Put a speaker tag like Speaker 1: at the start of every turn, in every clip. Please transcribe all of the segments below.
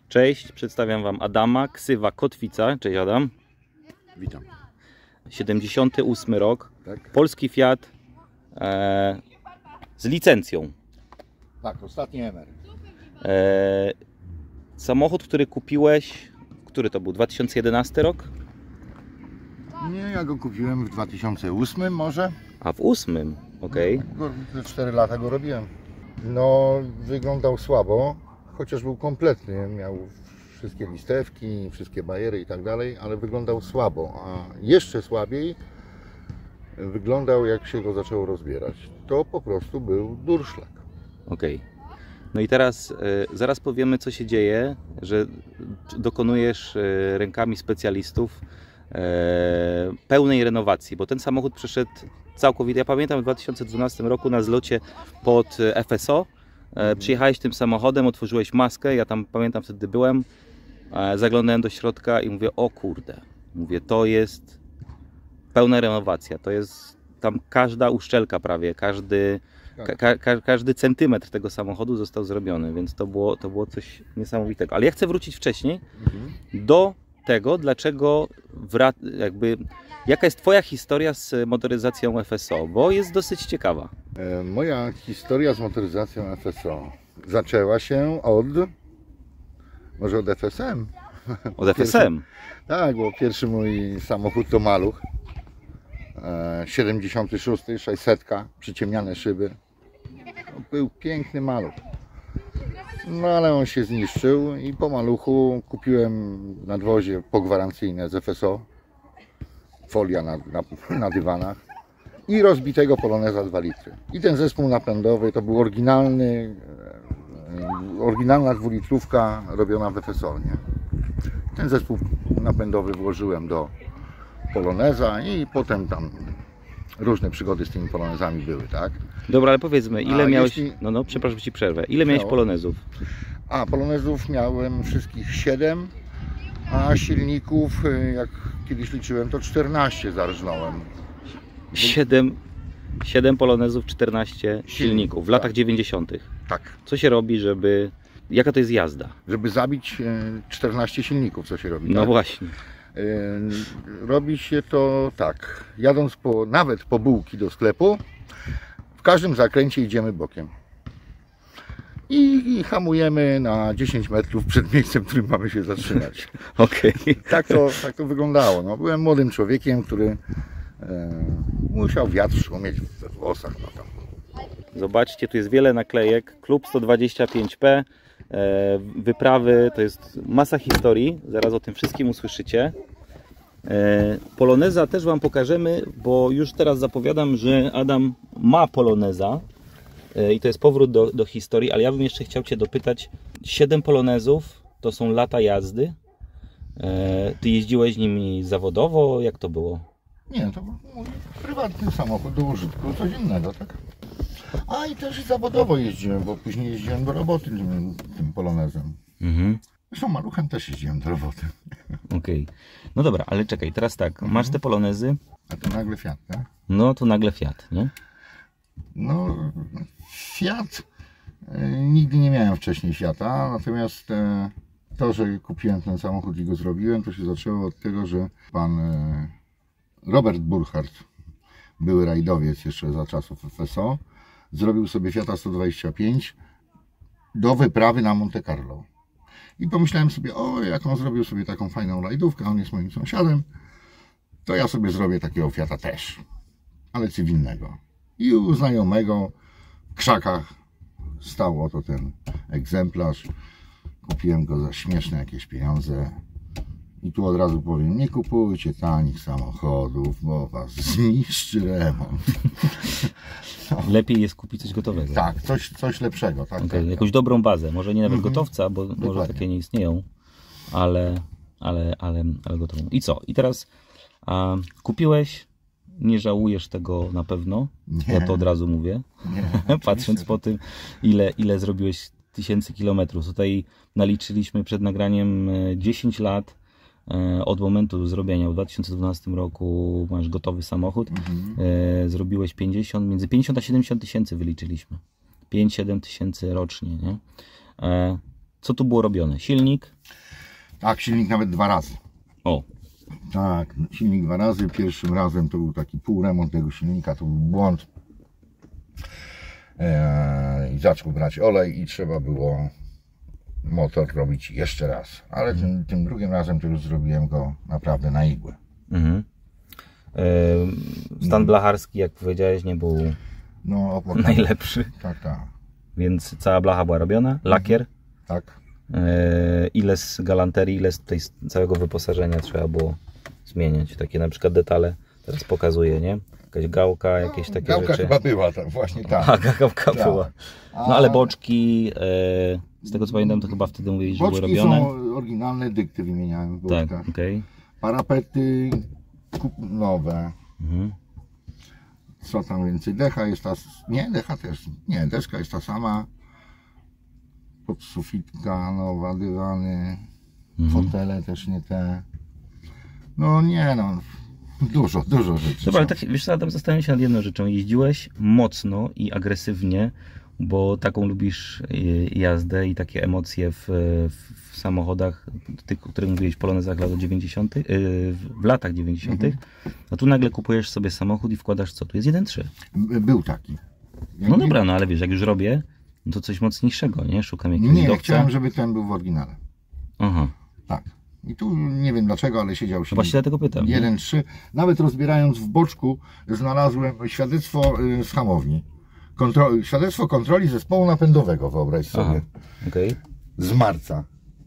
Speaker 1: Cześć, przedstawiam Wam Adama, ksywa Kotwica. Cześć Adam.
Speaker 2: Witam.
Speaker 1: 78 rok,
Speaker 2: Tak?
Speaker 1: polski Fiat z licencją.
Speaker 2: Tak, ostatni MR.
Speaker 1: Samochód, który kupiłeś, który to był? 2011 rok?
Speaker 2: Nie, ja go kupiłem w 2008 może.
Speaker 1: A w 8, okej.
Speaker 2: Te 4 lata go robiłem. No, wyglądał słabo, chociaż był kompletny. Miał wszystkie listewki, wszystkie bajery i tak dalej, ale wyglądał słabo. A jeszcze słabiej wyglądał, jak się go zaczęło rozbierać. To po prostu był durszlak.
Speaker 1: Okej. No i teraz zaraz powiemy, co się dzieje, że dokonujesz rękami specjalistów pełnej renowacji, bo ten samochód przeszedł całkowicie. Ja pamiętam w 2012 roku na zlocie pod FSO przyjechałeś tym samochodem, otworzyłeś maskę, ja tam pamiętam wtedy byłem, zaglądałem do środka i mówię, o kurde, mówię, to jest pełna renowacja, to jest tam każda uszczelka prawie, każdy centymetr tego samochodu został zrobiony, więc to było coś niesamowitego. Ale ja chcę wrócić wcześniej do tego, dlaczego jaka jest Twoja historia z motoryzacją FSO, bo jest dosyć ciekawa.
Speaker 2: Moja historia z motoryzacją FSO zaczęła się może od FSM.
Speaker 1: Od FSM?
Speaker 2: Tak, bo pierwszy mój samochód to Maluch. 76, 600, przyciemniane szyby. Był piękny Maluch. No ale on się zniszczył i po Maluchu kupiłem nadwozie pogwarancyjne z FSO. Folia na dywanach. I rozbitego Poloneza 2 litry. I ten zespół napędowy to był oryginalna 2-litrówka robiona w FSO, nie? Ten zespół napędowy włożyłem do Poloneza i potem tam różne przygody z tymi Polonezami były, tak?
Speaker 1: Dobra, ale powiedzmy, ile miałeś... No, przepraszam, że Ci przerwę. Ile miałeś Polonezów?
Speaker 2: Polonezów miałem wszystkich 7, a silników, jak kiedyś liczyłem, to 14 zarżnąłem.
Speaker 1: 7 Polonezów, 14 silników w latach 90.
Speaker 2: Tak.
Speaker 1: Co się robi, żeby... Jaka to jest jazda?
Speaker 2: Żeby zabić 14 silników, co się robi?
Speaker 1: No
Speaker 2: tak?
Speaker 1: właśnie.
Speaker 2: Robi się to tak, jadąc nawet po bułki do sklepu, w każdym zakręcie idziemy bokiem. I hamujemy na 10 metrów przed miejscem, w którym mamy się zatrzymać.
Speaker 1: Okej.
Speaker 2: Tak to wyglądało. No, byłem młodym człowiekiem, który musiał wiatr umieć we włosach. No, tam.
Speaker 1: Zobaczcie, tu jest wiele naklejek. Klub 125P, wyprawy, to jest masa historii. Zaraz o tym wszystkim usłyszycie. Poloneza też Wam pokażemy, bo już teraz zapowiadam, że Adam ma Poloneza i to jest powrót do historii, ale ja bym jeszcze chciał Cię dopytać, 7 Polonezów to są lata jazdy. Ty jeździłeś nimi zawodowo? Jak to było?
Speaker 2: Nie, to był mój prywatny samochód do użytku codziennego, tak? A i też zawodowo jeździłem, bo później jeździłem do roboty tym Polonezem. Zresztą Maluchem też jeździłem do roboty.
Speaker 1: Okej. No dobra, ale czekaj, teraz tak, masz te Polonezy.
Speaker 2: A to nagle Fiat, tak?
Speaker 1: No to nagle Fiat, nie?
Speaker 2: No, Fiat, nigdy nie miałem wcześniej Fiata, natomiast to, że kupiłem ten samochód i go zrobiłem, to się zaczęło od tego, że pan Robert Burkhardt, były rajdowiec jeszcze za czasów FSO, zrobił sobie Fiata 125 do wyprawy na Monte Carlo. I pomyślałem sobie, jak on zrobił sobie taką fajną rajdówkę, on jest moim sąsiadem, to ja sobie zrobię takiego Fiata też, ale cywilnego. I u znajomego w krzakach stał oto ten egzemplarz. Kupiłem go za śmieszne jakieś pieniądze. I tu od razu powiem, nie kupujcie tanich samochodów, bo was zniszczy remont.
Speaker 1: No. Lepiej jest kupić coś gotowego.
Speaker 2: Tak, coś lepszego. Tak,
Speaker 1: okay,
Speaker 2: tak,
Speaker 1: jakąś dobrą bazę, może nie nawet gotowca, bo może takie nie istnieją, ale gotową. I co? I teraz kupiłeś, nie żałujesz tego na pewno,
Speaker 2: nie.
Speaker 1: Ja to od razu mówię, nie, patrząc po tym, ile zrobiłeś tysięcy kilometrów. Tutaj naliczyliśmy przed nagraniem 10 lat od momentu zrobienia. W 2012 roku masz gotowy samochód. Zrobiłeś między 50 a 70 tysięcy wyliczyliśmy. 5-7 tysięcy rocznie. Nie? Co tu było robione? Silnik?
Speaker 2: Tak, silnik nawet 2 razy.
Speaker 1: O,
Speaker 2: Tak, silnik 2 razy. Pierwszym razem to był taki półremont tego silnika, to był błąd. I zaczął brać olej i trzeba było motor robić jeszcze raz. Ale tym drugim razem to już zrobiłem go naprawdę na igłę.
Speaker 1: Stan blacharski, jak powiedziałeś, nie był
Speaker 2: No,
Speaker 1: najlepszy.
Speaker 2: Tak, tak.
Speaker 1: Więc cała blacha była robiona, lakier.
Speaker 2: Tak.
Speaker 1: Ile z galanterii, ile z tutaj całego wyposażenia trzeba było zmieniać. Takie na przykład detale teraz pokazuję, nie? Jakaś gałka, jakieś takie
Speaker 2: Gałka
Speaker 1: rzeczy.
Speaker 2: chyba była, właśnie tak.
Speaker 1: A, gałka
Speaker 2: Tak.
Speaker 1: była. No ale boczki, z tego co pamiętam, to chyba wtedy mówili, że były
Speaker 2: Boczki
Speaker 1: robione.
Speaker 2: są oryginalne, dykty wymieniałem w
Speaker 1: Tak,
Speaker 2: boczkach.
Speaker 1: okej.
Speaker 2: Parapety nowe. Co tam więcej? Decha jest ta... Nie, decha też. Nie, deska jest ta sama. Podsufitka nowa, dywany. Fotele też nie te. No nie no. Dużo rzeczy.
Speaker 1: Dobra, ale tak, wiesz co, Adam, zastanawiam się nad jedną rzeczą. Jeździłeś mocno i agresywnie, bo taką lubisz jazdę i takie emocje w samochodach, tych, o których mówiłeś, polonezach lat 90., w latach 90. No tu nagle kupujesz sobie samochód i wkładasz co? Tu jest 1.3.
Speaker 2: Był taki.
Speaker 1: No dobra, no ale wiesz, jak już robię, no to coś mocniejszego, nie? Szukam jakiegoś
Speaker 2: Nie,
Speaker 1: dowca.
Speaker 2: chciałem, żeby ten był w oryginale.
Speaker 1: Aha.
Speaker 2: Tak. I tu nie wiem dlaczego, ale siedział się.
Speaker 1: Właśnie dlatego pytam.
Speaker 2: 1.3. Nawet rozbierając w boczku znalazłem świadectwo z hamowni. Świadectwo kontroli zespołu napędowego, wyobraź sobie.
Speaker 1: Okej.
Speaker 2: Z marca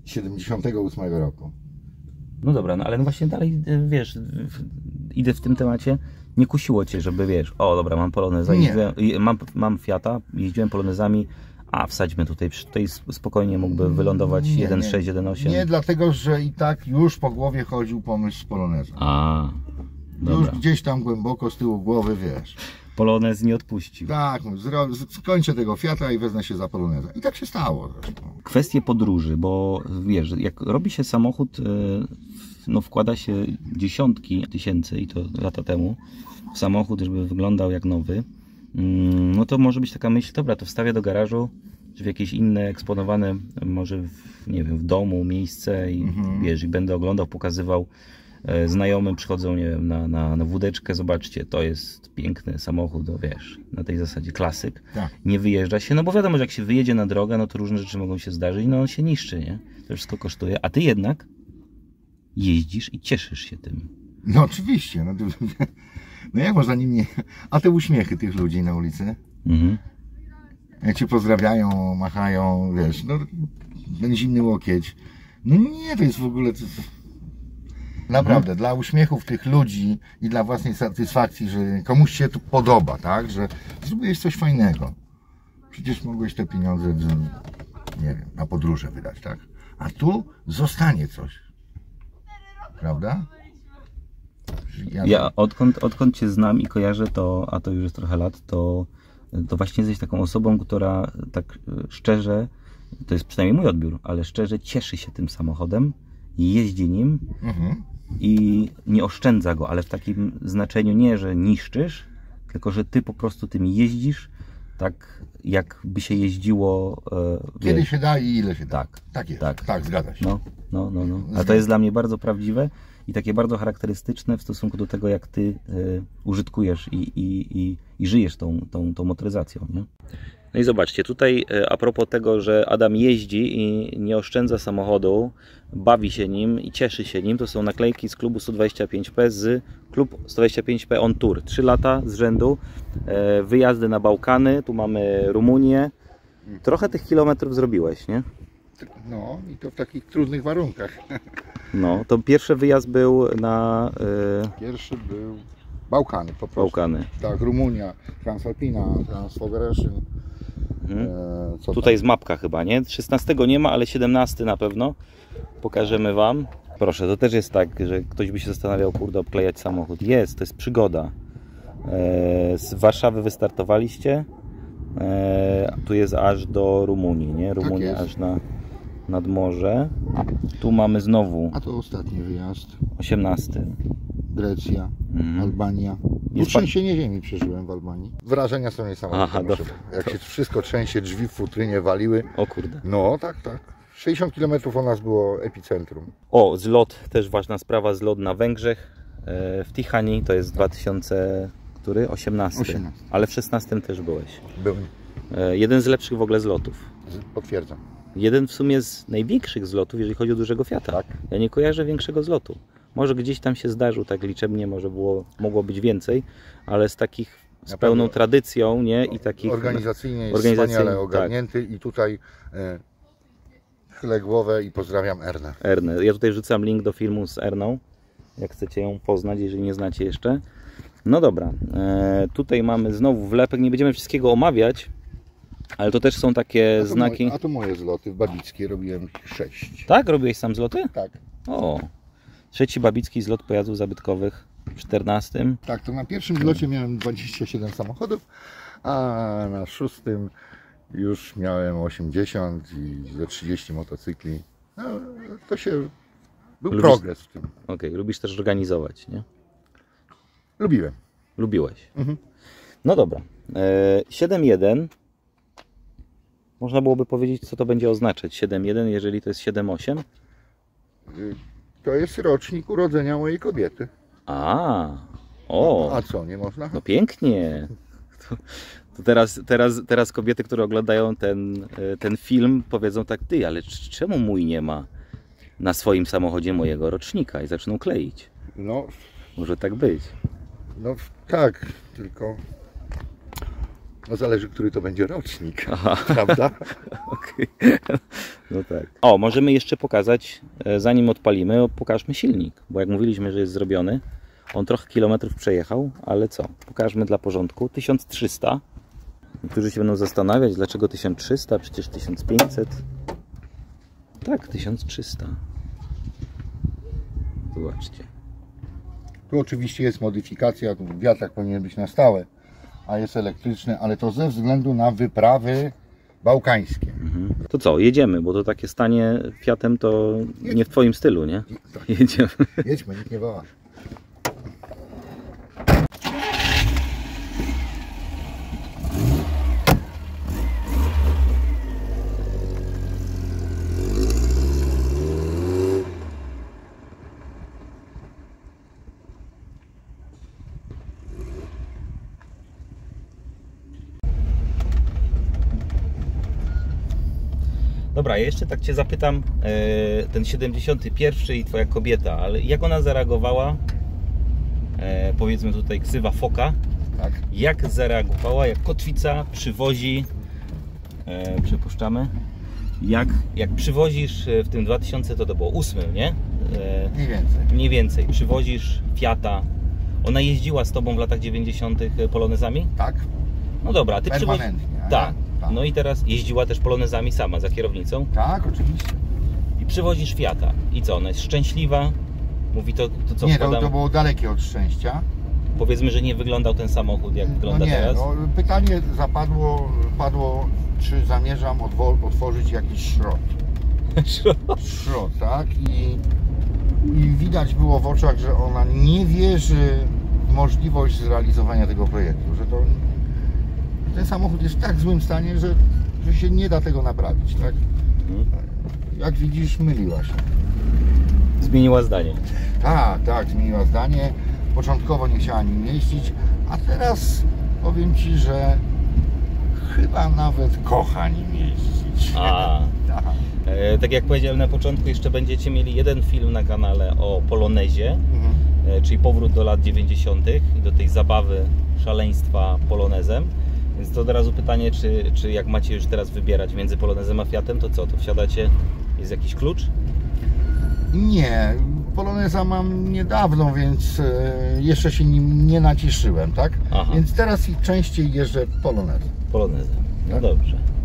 Speaker 2: 78 roku.
Speaker 1: No dobra, no ale no właśnie dalej, wiesz, idę w tym temacie. Nie kusiło cię, żeby wiesz, o dobra, mam poloneza, mam Fiata, jeździłem polonezami, a wsadźmy tutaj spokojnie mógłby wylądować 1.6, 1.8.
Speaker 2: Nie, dlatego że i tak już po głowie chodził pomysł z poloneza.
Speaker 1: A, dobra.
Speaker 2: Już gdzieś tam głęboko z tyłu głowy, wiesz.
Speaker 1: Polonez nie odpuścił.
Speaker 2: Tak, skończę tego Fiata i wezmę się za poloneza. I tak się stało zresztą.
Speaker 1: Kwestie podróży, bo wiesz, jak robi się samochód, no wkłada się dziesiątki tysięcy, i to lata temu, w samochód, żeby wyglądał jak nowy, no to może być taka myśl, dobra, to wstawię do garażu, czy w jakieś inne eksponowane, może nie wiem, w domu miejsce i wiesz, i będę oglądał, pokazywał znajomym, przychodzą, nie wiem, na wódeczkę, zobaczcie, to jest piękny samochód, no wiesz, na tej zasadzie klasyk.
Speaker 2: Tak.
Speaker 1: Nie wyjeżdża się, no bo wiadomo, że jak się wyjedzie na drogę, no to różne rzeczy mogą się zdarzyć, no on się niszczy, nie? To wszystko kosztuje, a ty jednak jeździsz i cieszysz się tym.
Speaker 2: No oczywiście, no jak można nim nie... A te uśmiechy tych ludzi na ulicy? Jak cię pozdrawiają, machają, wiesz, no ten zimny łokieć. No nie, to jest w ogóle... Naprawdę, dla uśmiechów tych ludzi i dla własnej satysfakcji, że komuś się tu podoba, tak, że zrobiłeś coś fajnego. Przecież mogłeś te pieniądze, nie wiem, na podróże wydać, tak? A tu zostanie coś. Prawda?
Speaker 1: Ja odkąd cię znam i kojarzę to, a to już jest trochę lat, to właśnie jesteś taką osobą, która tak szczerze, to jest przynajmniej mój odbiór, ale szczerze cieszy się tym samochodem, jeździ nim i nie oszczędza go, ale w takim znaczeniu nie, że niszczysz, tylko że ty po prostu tym jeździsz tak, jakby się jeździło.
Speaker 2: Kiedy się da i ile się da.
Speaker 1: Tak.
Speaker 2: Tak jest. Tak, zgadza się.
Speaker 1: No. A to jest dla mnie bardzo prawdziwe i takie bardzo charakterystyczne w stosunku do tego, jak ty użytkujesz i żyjesz tą motoryzacją, nie? No i zobaczcie, tutaj a propos tego, że Adam jeździ i nie oszczędza samochodu, bawi się nim i cieszy się nim, to są naklejki z klubu 125P z klub 125P on Tour. 3 lata z rzędu, wyjazdy na Bałkany, tu mamy Rumunię. Trochę tych kilometrów zrobiłeś, nie?
Speaker 2: No i to w takich trudnych warunkach.
Speaker 1: No, to pierwszy wyjazd był na...
Speaker 2: Pierwszy był Bałkany po prostu.
Speaker 1: Bałkany.
Speaker 2: Tak, Rumunia, Transalpina, Transfoderation.
Speaker 1: Tutaj jest mapka chyba, nie? 16 nie ma, ale 17 na pewno. Pokażemy Wam. Proszę, to też jest tak, że ktoś by się zastanawiał, kurde, obklejać samochód. Jest, to jest przygoda. Z Warszawy wystartowaliście. Tu jest aż do Rumunii, nie? Rumunia
Speaker 2: tak
Speaker 1: aż nad morze. Tu mamy znowu...
Speaker 2: A to ostatni wyjazd.
Speaker 1: 18.
Speaker 2: Grecja, Albania. Trzęsienie ziemi przeżyłem w Albanii. Wrażenia są niesamowite. Jak się wszystko trzęsie, drzwi w futrynie waliły.
Speaker 1: O kurde.
Speaker 2: No tak. 60 km od nas było epicentrum.
Speaker 1: O, zlot, też ważna sprawa, zlot na Węgrzech w Tichani, to jest 2018, ale w 16 też byłeś.
Speaker 2: Byłem.
Speaker 1: Jeden z lepszych w ogóle zlotów.
Speaker 2: Potwierdzam.
Speaker 1: Jeden w sumie z największych zlotów, jeżeli chodzi o dużego Fiata.
Speaker 2: Tak.
Speaker 1: Ja nie kojarzę większego zlotu. Może gdzieś tam się zdarzył, tak liczebnie, może mogło być więcej, ale z takich, z pełną tradycją, nie? I takich
Speaker 2: organizacyjnie jest wspaniale ogarnięty i tutaj chylę głowę i pozdrawiam Ernę.
Speaker 1: Ernę. Ja tutaj wrzucam link do filmu z Erną, jak chcecie ją poznać, jeżeli nie znacie jeszcze. No dobra, tutaj mamy znowu wlepek, nie będziemy wszystkiego omawiać, ale to też są takie znaki.
Speaker 2: A to moje zloty w Babickiej robiłem 6.
Speaker 1: Tak? Robiłeś sam zloty?
Speaker 2: Tak.
Speaker 1: O, trzeci babicki zlot pojazdów zabytkowych w 14.
Speaker 2: Tak, to na pierwszym zlocie miałem 27 samochodów, a na 6 już miałem 80 i ze 30 motocykli. No, to się... Był progres w tym.
Speaker 1: Okej, lubisz też organizować, nie?
Speaker 2: Lubiłem.
Speaker 1: Lubiłeś. No dobra. 7.1. Można byłoby powiedzieć, co to będzie oznaczać. 7.1, jeżeli to jest 7.8.
Speaker 2: To jest rocznik urodzenia mojej kobiety.
Speaker 1: A
Speaker 2: Co, nie można?
Speaker 1: No pięknie. To teraz kobiety, które oglądają ten film, powiedzą tak, ty, ale czemu mój nie ma na swoim samochodzie mojego rocznika i zaczną kleić?
Speaker 2: No,
Speaker 1: może tak być.
Speaker 2: No tak, tylko no zależy, który to będzie rocznik. Aha. Prawda?
Speaker 1: Okay. No tak. O, możemy jeszcze pokazać, zanim odpalimy, pokażmy silnik, bo jak mówiliśmy, że jest zrobiony, on trochę kilometrów przejechał, ale co? Pokażmy dla porządku. 1300. Niektórzy się będą zastanawiać, dlaczego 1300, przecież 1500. Tak, 1300. Zobaczcie.
Speaker 2: Tu oczywiście jest modyfikacja, tu wiatrak powinien być na stałe, a jest elektryczny, ale to ze względu na wyprawy bałkańskie.
Speaker 1: To co, jedziemy, bo to takie stanie Fiatem to nie w Twoim stylu, nie?
Speaker 2: Tak.
Speaker 1: Jedziemy.
Speaker 2: Jedźmy, nikt nie woła.
Speaker 1: Dobra, ja jeszcze tak Cię zapytam, ten 71 i Twoja kobieta, ale jak ona zareagowała, powiedzmy tutaj ksywa foka,
Speaker 2: tak.
Speaker 1: Jak zareagowała, jak kotwica przywozi, przypuszczamy, jak przywozisz w tym 2000, to było 8, nie?
Speaker 2: Mniej więcej.
Speaker 1: Mniej więcej, przywozisz Fiata, ona jeździła z Tobą w latach 90 polonezami?
Speaker 2: Tak.
Speaker 1: No dobra, a Ty
Speaker 2: permanentnie.
Speaker 1: Tak. No i teraz jeździła też polonezami sama, za kierownicą?
Speaker 2: Tak, oczywiście.
Speaker 1: I przywozisz Fiata. I co, ona jest szczęśliwa? Mówi to co
Speaker 2: nie,
Speaker 1: wkładam...
Speaker 2: to było dalekie od szczęścia.
Speaker 1: Powiedzmy, że nie wyglądał ten samochód, jak wygląda teraz?
Speaker 2: No, pytanie padło, czy zamierzam otworzyć jakiś szrot. Szrot, tak? I widać było w oczach, że ona nie wierzy w możliwość zrealizowania tego projektu, że ten samochód jest w tak złym stanie, że się nie da tego naprawić, tak? Jak widzisz, myliła się.
Speaker 1: Zmieniła zdanie.
Speaker 2: Tak, zmieniła zdanie. Początkowo nie chciała nim jeździć, a teraz powiem Ci, że chyba nawet kocha nim jeździć.
Speaker 1: Tak jak powiedziałem na początku, jeszcze będziecie mieli jeden film na kanale o Polonezie, czyli powrót do lat 90. i do tej zabawy, szaleństwa polonezem. Więc to od razu pytanie, czy jak macie już teraz wybierać między polonezem a Fiatem, to co? To wsiadacie, jest jakiś klucz?
Speaker 2: Nie, poloneza mam niedawno, więc jeszcze się nim nie naciszyłem, tak?
Speaker 1: Aha.
Speaker 2: Więc teraz częściej jeżdżę polonezem.
Speaker 1: Polonezem, no dobrze.